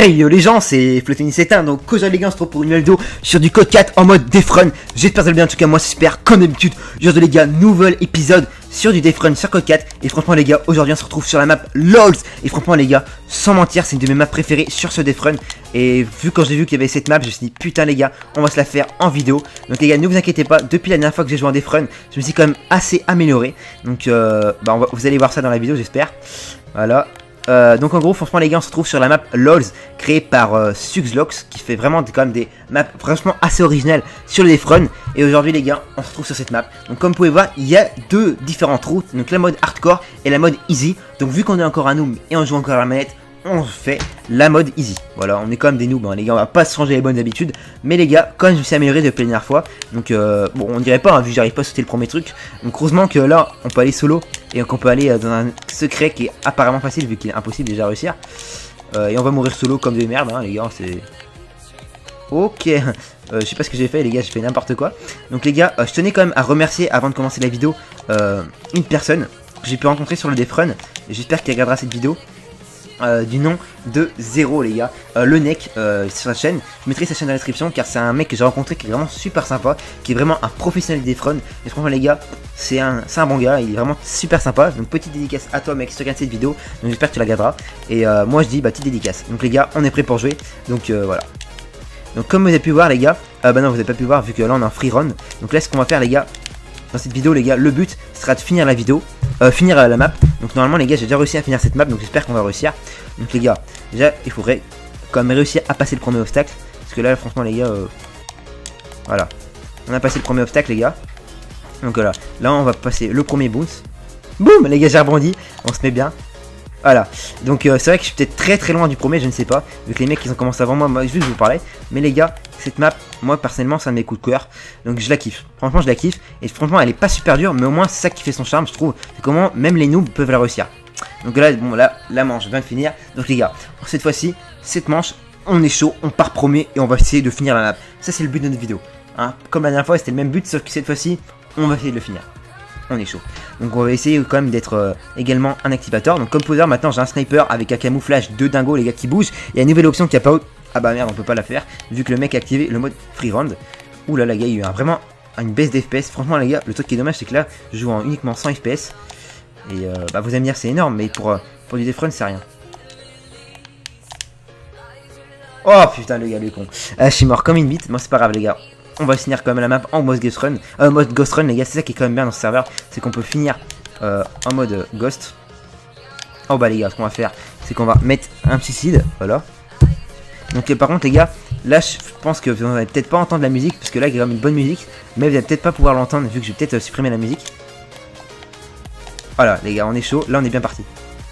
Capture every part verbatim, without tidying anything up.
Hey yo les gens, c'est Flotennis éteint, donc aujourd'hui les gars on se retrouve pour une nouvelle vidéo sur du code quatre en mode Defrun. J'espère que vous allez bien, en tout cas moi j'espère comme d'habitude. Aujourd'hui les gars, nouvel épisode sur du Defrun sur code quatre. Et franchement les gars, aujourd'hui on se retrouve sur la map LOLs. Et franchement les gars, sans mentir, c'est une de mes maps préférées sur ce Defrun. Et vu quand j'ai vu qu'il y avait cette map, je me suis dit putain les gars, on va se la faire en vidéo. Donc les gars, ne vous inquiétez pas, depuis la dernière fois que j'ai joué en Defrun, je me suis quand même assez amélioré. Donc euh, bah on va, vous allez voir ça dans la vidéo j'espère. Voilà. Euh, donc en gros franchement les gars on se retrouve sur la map LOLs créée par euh, Suxlox qui fait vraiment des, quand même des maps franchement assez originales sur le Defrun. Et aujourd'hui les gars on se retrouve sur cette map. Donc comme vous pouvez voir il y a deux différentes routes, donc la mode hardcore et la mode easy. Donc vu qu'on est encore un noob et on joue encore à la manette, on fait la mode easy. Voilà, on est quand même des noobs hein, les gars, on va pas se changer les bonnes habitudes. Mais les gars, quand même je me suis amélioré depuis la dernière fois. Donc euh, bon on dirait pas hein, vu que j'arrive pas à sauter le premier truc. Donc heureusement que là on peut aller solo et qu'on peut aller euh, dans un secret qui est apparemment facile vu qu'il est impossible déjà à réussir. euh, Et on va mourir solo comme des merdes hein, les gars, c'est... Ok, euh, je sais pas ce que j'ai fait les gars, j'ai fait n'importe quoi. Donc les gars, euh, je tenais quand même à remercier avant de commencer la vidéo euh, une personne que j'ai pu rencontrer sur le Defrun. Et j'espère qu'il regardera cette vidéo. Euh, du nom de Zero les gars, euh, le Neck euh, sur sa chaîne. Je mettrai sa chaîne dans la description car c'est un mec que j'ai rencontré qui est vraiment super sympa, qui est vraiment un professionnel des Defrun. Et franchement les gars, c'est un, un bon gars, il est vraiment super sympa. Donc petite dédicace à toi mec si tu regardes cette vidéo, donc j'espère que tu la regarderas. Et euh, moi je dis bah petite dédicace. Donc les gars on est prêt pour jouer, donc euh, voilà. Donc comme vous avez pu voir les gars, euh, bah non vous n'avez pas pu voir vu que là on est en free run. Donc là ce qu'on va faire les gars, dans cette vidéo les gars, le but sera de finir la vidéo, euh, finir euh, la map. Donc normalement les gars j'ai déjà réussi à finir cette map, donc j'espère qu'on va réussir. Donc les gars, déjà il faudrait quand même réussir à passer le premier obstacle. Parce que là franchement les gars, euh, voilà, on a passé le premier obstacle les gars. Donc voilà, là on va passer le premier bounce. Boum les gars, j'ai rebondi, on se met bien. Voilà, donc euh, c'est vrai que je suis peut-être très très loin du premier, je ne sais pas, vu que les mecs ils ont commencé avant moi, moi juste je vous parlais. Mais les gars, cette map, moi personnellement c'est un de mes coups de cœur, donc je la kiffe, franchement je la kiffe. Et franchement elle est pas super dure, mais au moins c'est ça qui fait son charme je trouve, c'est comment même les noobs peuvent la réussir. Donc là, bon là, la manche vient de finir, donc les gars, pour cette fois-ci, cette manche, on est chaud, on part premier et on va essayer de finir la map. Ça c'est le but de notre vidéo, hein. Comme la dernière fois c'était le même but, sauf que cette fois-ci, on va essayer de le finir. On est chaud. Donc on va essayer quand même d'être euh, également un activateur. Donc comme vous pouvez voir maintenant j'ai un sniper avec un camouflage de dingo les gars qui bouge. Il y a une nouvelle option qui a pas... Ah bah merde on peut pas la faire vu que le mec a activé le mode free round. Ouh là là les gars il y a eu un, vraiment une baisse d'F P S. Franchement les gars le truc qui est dommage c'est que là je joue en uniquement cent F P S. Et euh, bah vous allez me dire c'est énorme mais pour, euh, pour du Defrun c'est rien. Oh putain le gars le con. Ah, je suis mort comme une bite. Bon c'est pas grave les gars. On va finir quand même la map en mode Ghost Run. Euh, mode Ghost Run les gars, c'est ça qui est quand même bien dans ce serveur. C'est qu'on peut finir euh, en mode Ghost. Oh bah les gars, ce qu'on va faire, c'est qu'on va mettre un petit seed. Voilà. Donc euh, par contre les gars, là je pense que vous n'allez peut-être pas entendre la musique. Parce que là il y a quand même une bonne musique. Mais vous n'allez peut-être pas pouvoir l'entendre vu que je vais peut-être euh, supprimer la musique. Voilà les gars, on est chaud. Là on est bien parti.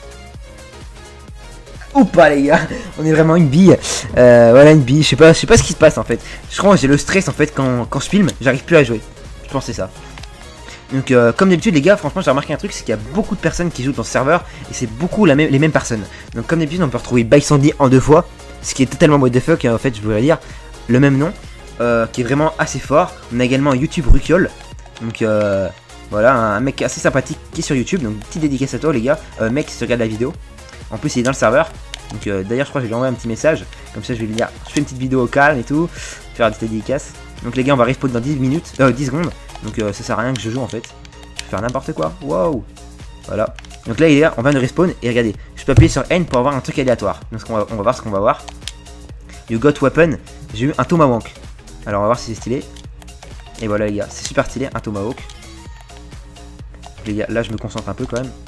Ou pas les gars, on est vraiment une bille. euh, Voilà une bille, je sais pas, je sais pas ce qui se passe en fait. Je crois que j'ai le stress en fait quand, quand je filme, j'arrive plus à jouer. Je pense que c'est ça. Donc euh, comme d'habitude les gars, franchement j'ai remarqué un truc, c'est qu'il y a beaucoup de personnes qui jouent dans ce serveur. Et c'est beaucoup la même, les mêmes personnes. Donc comme d'habitude on peut retrouver Bysandy en deux fois. Ce qui est totalement what the fuck en fait, je voudrais dire. Le même nom, euh, qui est vraiment assez fort. On a également YouTube Rukiol. Donc euh, voilà, un mec assez sympathique qui est sur YouTube. Donc petite dédicace à toi les gars, euh, mec si tu regardes la vidéo. En plus il est dans le serveur. Donc euh, d'ailleurs je crois que je vais lui envoyer un petit message. Comme ça je vais lui dire je fais une petite vidéo au calme et tout, faire des dédicaces. Donc les gars on va respawn dans dix minutes, euh, dix secondes. Donc euh, ça sert à rien que je joue en fait. Je vais faire n'importe quoi, waouh. Voilà. Donc là il est là, on vient de respawn. Et regardez, je peux appuyer sur N pour avoir un truc aléatoire. Donc on va, on va voir ce qu'on va voir. You got weapon, j'ai eu un tomahawk. Alors on va voir si c'est stylé. Et voilà les gars, c'est super stylé, un tomahawk. Les gars, là je me concentre un peu quand même.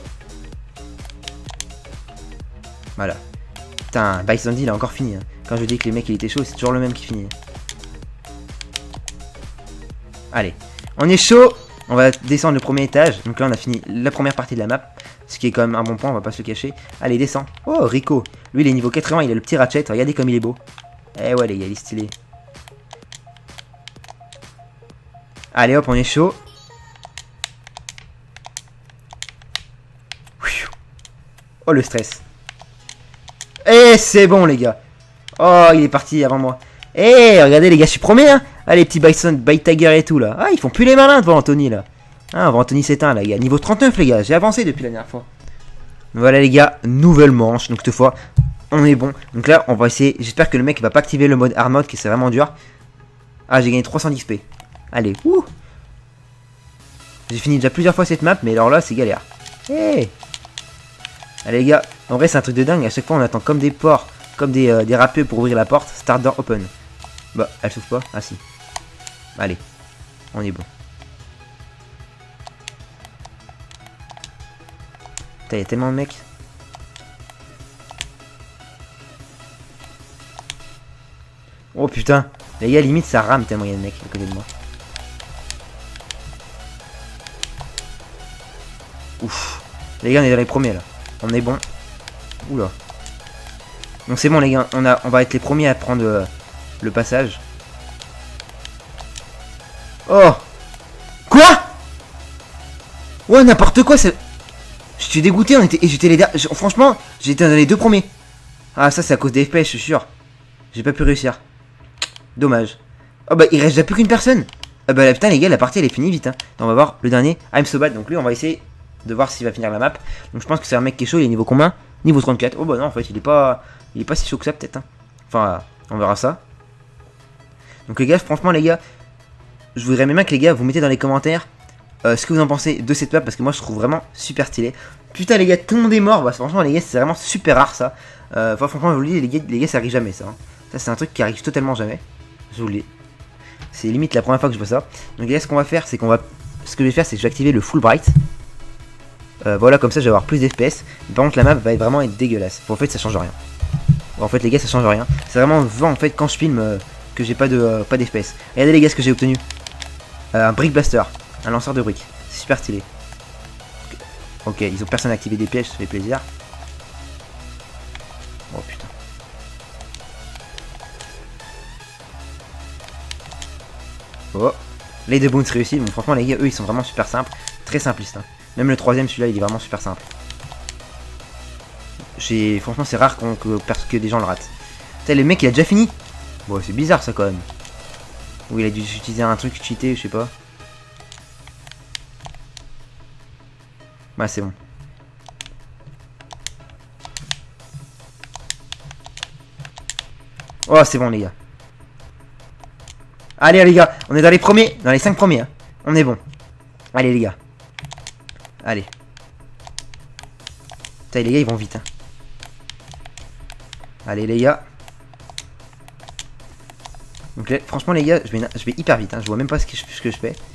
Voilà. Putain, Bysandy il a encore fini. Hein. Quand je dis que les mecs il était chaud, c'est toujours le même qui finit. Allez, on est chaud. On va descendre le premier étage. Donc là on a fini la première partie de la map. Ce qui est quand même un bon point, on va pas se le cacher. Allez, descend. Oh, Rico. Lui il est niveau quatre-vingts, il a le petit ratchet. Regardez comme il est beau. Eh ouais les gars, il est stylé. Allez hop, on est chaud. Oh le stress. Et c'est bon les gars. Oh il est parti avant moi. Eh regardez les gars, je suis premier hein. Ah les petits Bison, Bite Tiger et tout là. Ah ils font plus les malins devant Anthony là. Ah devant Anthony s'éteint là les gars. Niveau trente-neuf les gars, j'ai avancé depuis la dernière fois. Voilà les gars, nouvelle manche. Donc cette fois on est bon. Donc là, on va essayer. J'espère que le mec va pas activer le mode hard mode, qui c'est vraiment dur. Ah, j'ai gagné trois cent X P. Allez, ouh. J'ai fini déjà plusieurs fois cette map, mais alors là, c'est galère. Hey. Allez les gars, en vrai c'est un truc de dingue. À chaque fois, on attend comme des porcs, comme des, euh, des râpeux pour ouvrir la porte. Start door open. Bah, elle s'ouvre pas. Ah si. Allez, on est bon. Putain, il y a tellement de mecs. Oh putain, les gars, limite ça rame tellement il y a de mecs à côté de moi. Ouf. Les gars, on est dans les premiers là. On est bon. Oula. Donc c'est bon les gars, on, a, on va être les premiers à prendre euh, le passage. Oh. Quoi? Ouais, n'importe quoi, c'est... Je suis dégoûté, on était... et j'étais les derniers... Franchement, j'étais dans les deux premiers. Ah ça c'est à cause des F P S, je suis sûr. J'ai pas pu réussir. Dommage. Oh bah il reste déjà plus qu'une personne. Ah bah là, putain les gars, la partie elle est finie vite hein. On va voir le dernier, I'm so bad. Donc lui on va essayer de voir s'il va finir la map. Donc je pense que c'est un mec qui est chaud, il est niveau combien? Niveau trente-quatre. Oh bah non en fait il est pas... Il est pas si chaud que ça peut-être hein. Enfin on verra ça. Donc les gars, franchement les gars, je voudrais même bien que les gars vous mettez dans les commentaires euh, ce que vous en pensez de cette map, parce que moi je trouve vraiment super stylé. Putain les gars, tout le monde est mort. Bah franchement les gars, c'est vraiment super rare ça. euh, Enfin franchement je vous le dis les gars, les gars ça arrive jamais ça hein. Ça c'est un truc qui arrive totalement jamais. Je vous le dis. C'est limite la première fois que je vois ça. Donc les gars, ce qu'on va faire c'est qu'on va... Ce que je vais faire c'est que je vais activer le full bright. Euh, voilà, comme ça je vais avoir plus d'F P S. Par contre la map va être vraiment être dégueulasse. Bon, en fait ça change rien. Bon, en fait les gars ça change rien. C'est vraiment vent en fait quand je filme euh, que j'ai pas de euh, pas d'F P S. Regardez les gars ce que j'ai obtenu. Euh, un brick blaster. Un lanceur de briques. C'est super stylé. Ok, ils ont personne à activer des pièges, ça fait plaisir. Oh putain. Oh. Les deux bounce réussis. Bon franchement les gars, eux ils sont vraiment super simples. Très simplistes hein. Même le troisième, celui-là, il est vraiment super simple. J'ai, franchement, c'est rare qu'on, que, parce que des gens le ratent. Putain, le mec, il a déjà fini. Bon, c'est bizarre, ça, quand même. Ou il a dû utiliser un truc cheaté, je sais pas. Bah, c'est bon. Oh, c'est bon, les gars. Allez, les gars, on est dans les premiers, dans les cinq premiers. Hein. On est bon. Allez, les gars. Allez. Putain, les gars, ils vont vite. Hein. Allez, les gars. Donc, là, franchement, les gars, je vais, je vais hyper vite. Hein. Je vois même pas ce que je, ce que je fais.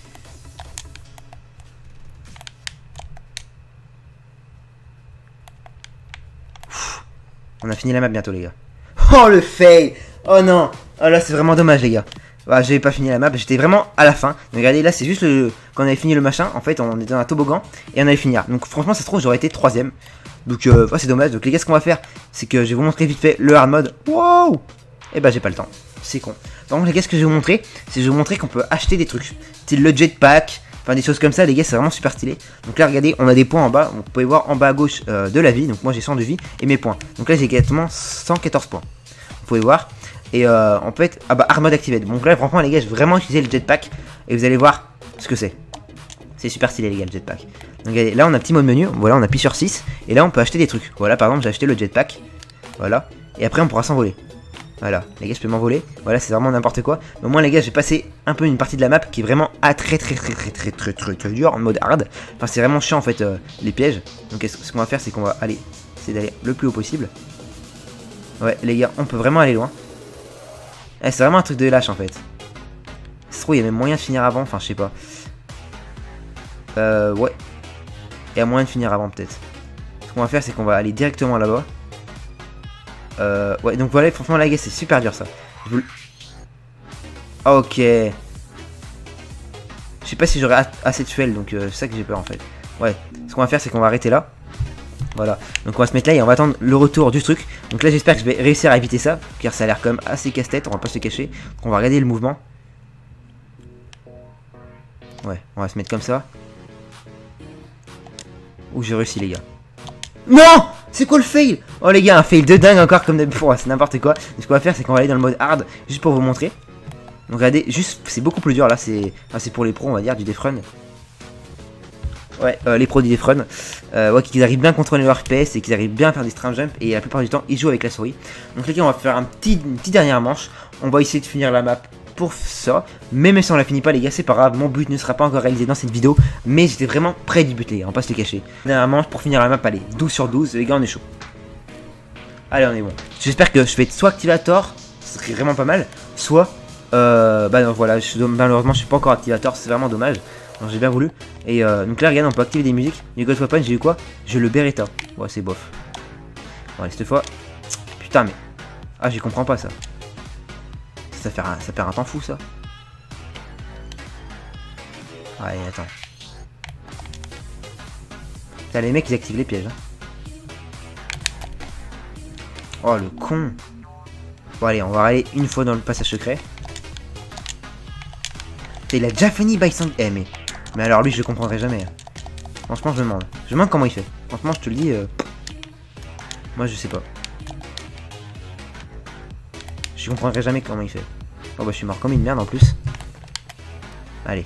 Ouf. On a fini la map bientôt, les gars. Oh, le fail. Oh non. Oh là, c'est vraiment dommage, les gars. Bah, j'avais pas fini la map, j'étais vraiment à la fin. Donc, regardez, là, c'est juste le... quand on avait fini le machin. En fait, on était dans un toboggan et on allait finir. Donc, franchement, ça se trouve, j'aurais été troisième. Donc, euh, oh, c'est dommage. Donc, les gars, ce qu'on va faire, c'est que je vais vous montrer vite fait le hard mode. Wow! Et bah, j'ai pas le temps. C'est con. Donc, les gars, ce que je vais vous montrer, c'est que je vais vous montrer qu'on peut acheter des trucs. C'est le jetpack. Enfin, des choses comme ça, les gars, c'est vraiment super stylé. Donc, là, regardez, on a des points en bas. Vous pouvez voir en bas à gauche euh, de la vie. Donc, moi, j'ai cent de vie et mes points. Donc, là, j'ai exactement cent quatorze points. Vous pouvez voir. Et euh, on peut être... Ah bah, hard mode activé. Donc là, franchement, les gars, je vais vraiment utiliser le jetpack. Et vous allez voir ce que c'est. C'est super stylé, les gars, le jetpack. Donc regardez, là, on a un petit mode menu. Voilà, on appuie sur six. Et là, on peut acheter des trucs. Voilà, par exemple, j'ai acheté le jetpack. Voilà. Et après, on pourra s'envoler. Voilà. Les gars, je peux m'envoler. Voilà, c'est vraiment n'importe quoi. Mais au moins, les gars, j'ai passé un peu une partie de la map qui est vraiment à très, très, très, très, très, très, très, très dur en mode hard. Enfin, c'est vraiment chiant, en fait, euh, les pièges. Donc, ce qu'on va faire, c'est qu'on va aller... C'est d'aller le plus haut possible. Ouais, les gars, on peut vraiment aller loin. Eh, c'est vraiment un truc de lâche en fait. C'est trop, il y a même moyen de finir avant, enfin je sais pas. Euh, ouais. Il y a moyen de finir avant peut-être. Ce qu'on va faire c'est qu'on va aller directement là-bas. Euh, ouais, donc voilà, franchement les gars, c'est super dur ça. Je vous... Ok. Je sais pas si j'aurai assez de fuel, donc euh, c'est ça que j'ai peur en fait. Ouais, ce qu'on va faire c'est qu'on va arrêter là. Voilà, donc on va se mettre là et on va attendre le retour du truc. Donc là j'espère que je vais réussir à éviter ça, car ça a l'air quand même assez casse-tête, on va pas se cacher. Donc on va regarder le mouvement. Ouais, on va se mettre comme ça. Ouh, j'ai réussi les gars. Non! C'est quoi le fail? Oh les gars, un fail de dingue encore comme d'habitude, c'est n'importe quoi. Donc, ce qu'on va faire c'est qu'on va aller dans le mode hard, juste pour vous montrer. Donc regardez, juste, c'est beaucoup plus dur là, c'est enfin, c'est pour les pros on va dire, du Death Run. Ouais, euh, les produits des Defrun. Euh, ouais, qu'ils arrivent bien à contrôler leur F P S et qu'ils arrivent bien à faire des string jump. Et la plupart du temps, ils jouent avec la souris. Donc les gars, on va faire un petit, une petite dernière manche. On va essayer de finir la map pour ça. Mais même si on la finit pas, les gars, c'est pas grave. Mon but ne sera pas encore réalisé dans cette vidéo. Mais j'étais vraiment prêt d'y buter, on va pas se le cacher. Dernière manche pour finir la map, allez, douze sur douze. Les gars, on est chaud. Allez, on est bon. J'espère que je vais être soit activator, ce serait vraiment pas mal. Soit, euh, bah non, voilà, je, malheureusement, je suis pas encore activator, c'est vraiment dommage. Alors j'ai bien voulu. Et euh, donc là, regarde, on peut activer des musiques. Du Ghost Weapon, j'ai eu quoi? J'ai le Beretta. Ouais, c'est bof. Bon, allez, cette fois. Putain, mais. Ah, j'y comprends pas ça. Ça, fait un, ça perd un temps fou, ça. Ouais, attends. Putain, les mecs, ils activent les pièges. Hein. Oh, le con. Bon, allez, on va aller une fois dans le passage secret. Putain, il a déjà fini Bison. Eh, mais. Mais alors, lui, je le comprendrai jamais. Franchement, je me demande. Je me demande comment il fait. Franchement, je te le dis. Euh... Moi, je sais pas. Je comprendrai jamais comment il fait. Oh, bah, je suis mort comme une merde en plus. Allez.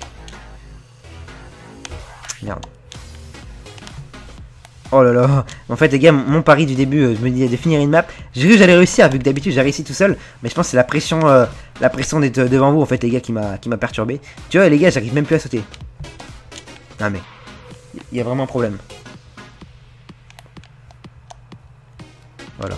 Merde. Oh là là. En fait, les gars, mon pari du début, euh, je me disais de finir une map. J'ai cru que j'allais réussir, vu que d'habitude, j'ai réussi tout seul. Mais je pense que c'est la pression euh, la pression d'être devant vous, en fait, les gars, qui m'a qui m'a perturbé. Tu vois, les gars, j'arrive même plus à sauter. Ah, mais. Il y a vraiment un problème. Voilà.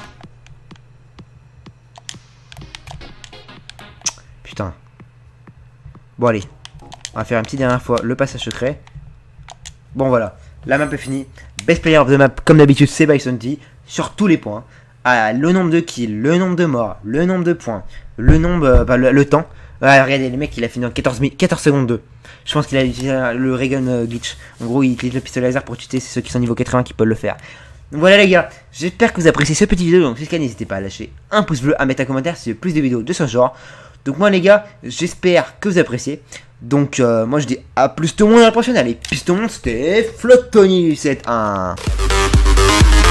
Putain. Bon, allez. On va faire une petite dernière fois le passage secret. Bon, voilà. La map est finie. Best player of the map, comme d'habitude, c'est Bisonty. Sur tous les points. Ah, le nombre de kills, le nombre de morts, le nombre de points, le nombre. Euh, bah, le, le temps. Ah, regardez, le mec, il a fini en quatorze secondes deux. Je pense qu'il a utilisé le Reagan euh, glitch. En gros, il utilise le pistolet laser pour tuer. C'est ceux qui sont niveau quatre-vingts qui peuvent le faire. Donc voilà, les gars. J'espère que vous appréciez ce petit vidéo. Donc, si c'est le cas, n'hésitez pas à lâcher un pouce bleu, à mettre un commentaire si vous avez plus de vidéos de ce genre. Donc, moi, les gars, j'espère que vous appréciez. Donc, euh, moi, je dis à plus tout le monde à la prochaine. Allez, peace tout le monde, c'était Flottoni sept un.